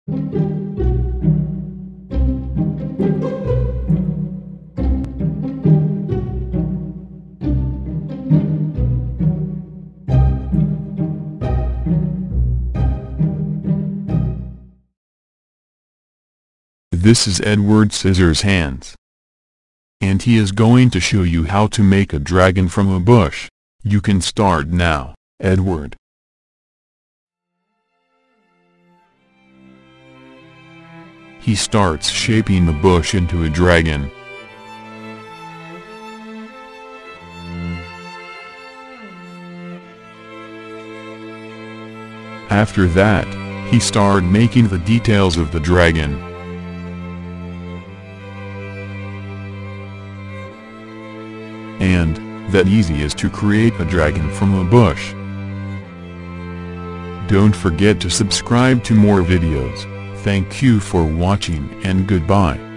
This is Edward Scissorhands. And he is going to show you how to make a dragon from a bush. You can start now, Edward. He starts shaping the bush into a dragon. After that, he started making the details of the dragon. And that easy is to create a dragon from a bush. Don't forget to subscribe to more videos. Thank you for watching and goodbye.